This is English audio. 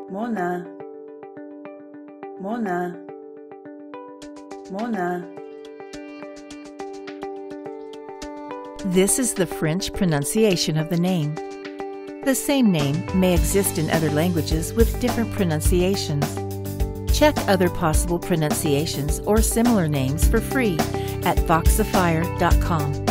Mona, Mona, Mona. This is the French pronunciation of the name. The same name may exist in other languages with different pronunciations. Check other possible pronunciations or similar names for free at voxifier.com.